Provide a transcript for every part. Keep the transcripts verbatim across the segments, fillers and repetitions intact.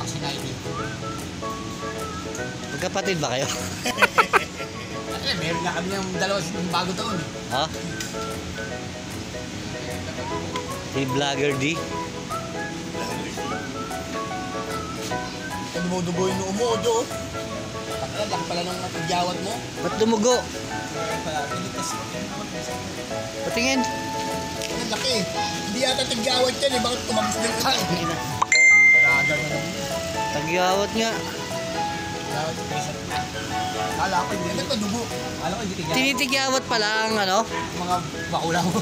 taxi na ini. Magkapatid ba kayo? Eh, meron nga kami ng dalawa bago taon eh. Ha? Si Vlogger D. Dumudugo yung noo mo, Ojo. Takla, laki pala ng nagyawat mo. Ba't dumugo? Patingin. Ang laki. Hindi yata nagyawat yan eh. Bakit tumagos din ka? Dagan na lang. Tagyawat nga. Kala ko hindi. Ano dugo? Kala ko hindi tigyawat. Tinitigyawat pala ang ano? Mga bakula mo.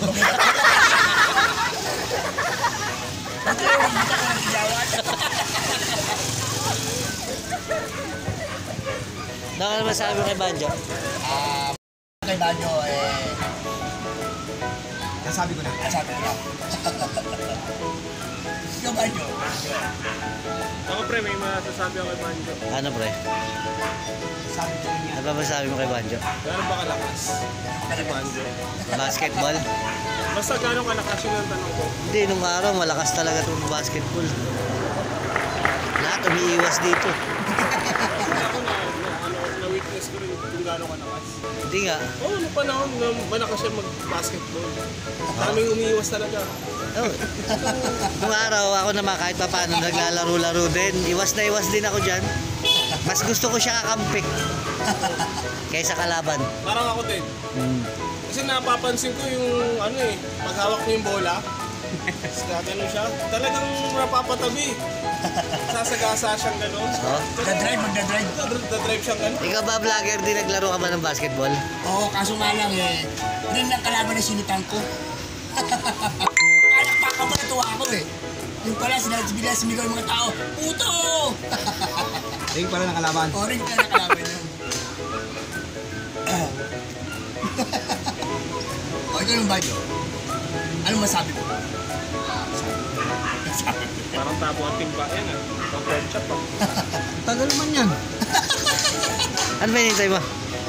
Ano naman sabi mo kay Banjo? Ah, kay Banjo eh... Nasabi ko na. Nasabi ko na. Ikaw Banjo. Ako pre, may masasabi ako kay Banjo. Ano pre? Sabi ko niya. Ano ba sabi mo kay Banjo? Gano'n ba kalakas? Si Banjo. Basketball? Basta gano'n kalakas yun ang tanong ko. Hindi, nung araw malakas talaga itong basketball. Lahat umiiwas dito. Ako na, na, ano, na-witness ko rin kung gano'n kalakas. Hindi nga. Oo, oh, noong panahon na malakas siya mag-basketball. Daming umiiwas talaga. Oh. Nung araw ako naman kahit pa paano naglalaro-laro din. Iwas na iwas din ako dyan. Mas gusto ko siya kakampi kaysa kalaban. Parang ako din. Hmm. Kasi napapansin ko yung ano eh, paghawak niya yung bola. Gano'n siya. Talagang napapatabi. Sasagasa siyang gano'n. Oh. Magdadrive, magdadrive. Dadrive siyang gano'n. Ikaw ba vlogger din naglaro ka ba ng basketball? Oo, kaso nga lang eh. Rin lang kalaban na sinutang ko. Palakpakan mo, natuwa ako eh. Yung pala, sinabila sumigaw yung mga tao, puto! Ring pala ng kalaban. O, rin pala nakalaban yun. O, ikaw yung Banjo. Anong masabi mo? Parang tabo ang timba yan ah. Pang pork chop ah. Tagal naman yan. Ano ba hinihintay mo?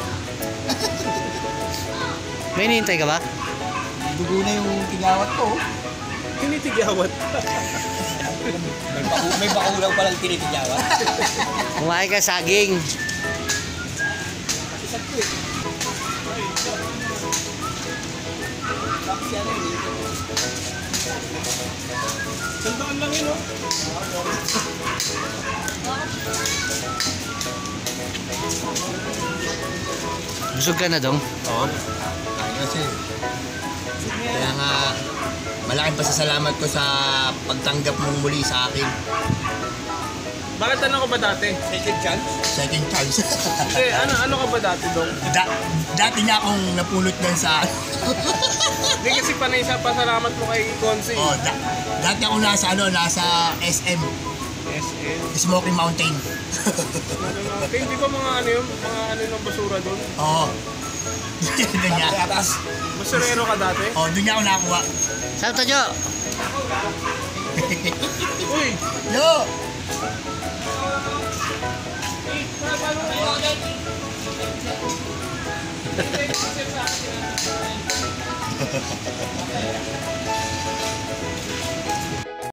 May hinihintay ka ba? Dugo na yung tigawat ko. Tinitigawat. May, baku may bakulaw palang tinitigawat. Kumain ka saging. Sandaan lang yun oh. Busog ka na dong? Oo. Ay, kasi. Kaya nga, malaking pasasalamat ko sa pagtanggap mong muli sa akin. Bakit ano ka ba dati? Second chance? Second chance. Hindi, ano, ano ka ba dati dong? da dati niya akong napulot doon sa... Hindi kasi panay sa pasalamat mo kay Consi. oh, da dati ako nasa, ano, nasa S M. S N. Smoky Mountain. Okay, hindi ba mga ano yun? Mga ano ng basura doon? Oo. Doon niya. Basurero ka dati? Oh, doon niya ako nakakuha. Saan to, Jo? Uy! Yo!